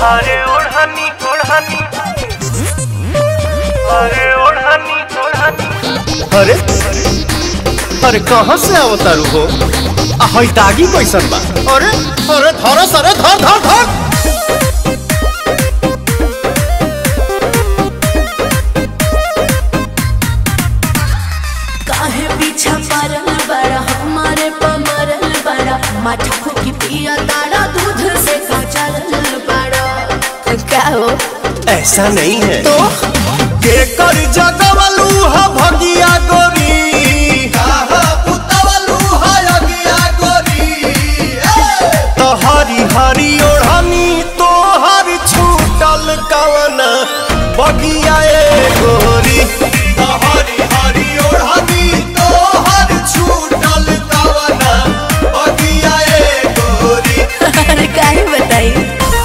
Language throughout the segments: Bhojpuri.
अरे ओढ़नी ओढ़नी, अरे ओढ़नी ओढ़नी। अरे अरे कहाँ से आवतारू हो? हई दागी कैसन बा? अरे अरे धर सरे धर धर धर। काहे पीछा परल बड़ा हमारे पमरल बड़ा, माथा फूकी पिया तारा दूध से काचल बड़ा। क्या हो? ऐसा नहीं है तो के कर जगवलू हा भगिया गोरी, काहा पुतवलू हा अगिया गोरी। तो हरी हरी ओढ़नी तो हर छूटल कवन बगिया ए गोरी। तो हरी हरी ओढ़नी तो हर छूटल कवन बगिया ए गोरी। अरे काहे बताई?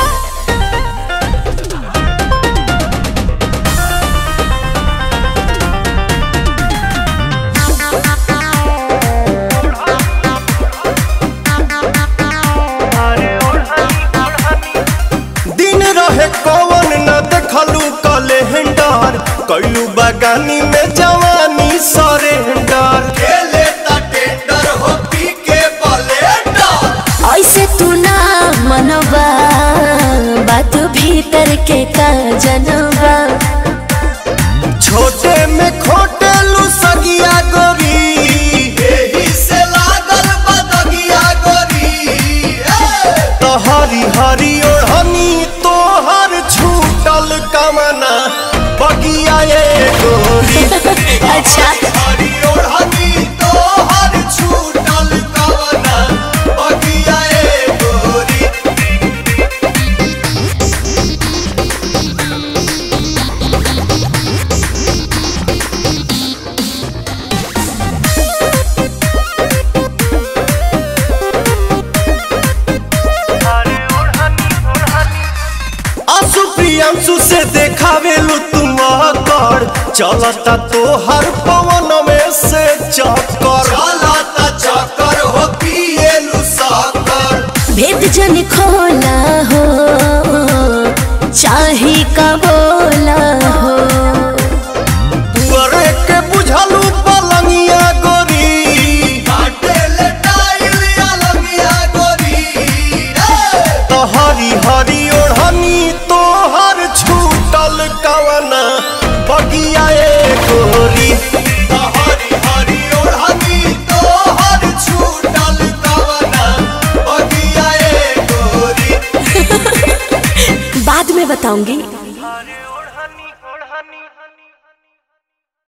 कौन न देखलू कैलेंडर, कैलू बगानी में जवानी सरेंडर। खेले ता टेंडर हो पी के बलेंडर। ऐसे तू ना मनवा, बात भीतर के का जनवा। छोटे में खोटेलू सगिया गोरी, एही से लागल बदगिया गोरी। तो हरी हरी ओढ़नी तो हर छूटल कमना बगिया ए गोरी। अच्छा हरी ओढ़नी तो हर छूटल कमना बगिया ए गोरी। प्रियांशु से देखावेलू तुम कर, चलता तो हर पवन में से चक्कर। चलता चक्कर हो पिएलू साकर। भेद जन खोला हो, चाहे का बोला हो। पुअरे के बुझलू पलंगिया गोरी, काटे ले टाइल या लंगिया गोरी। तो हरी हरी ओढ़नी तो हर छूटल कवना बगिया ए गोरी। तो हरी हरी ओढ़नी तो हर छूटल कवना बगिया ए गोरी। बाद में बताऊंगी।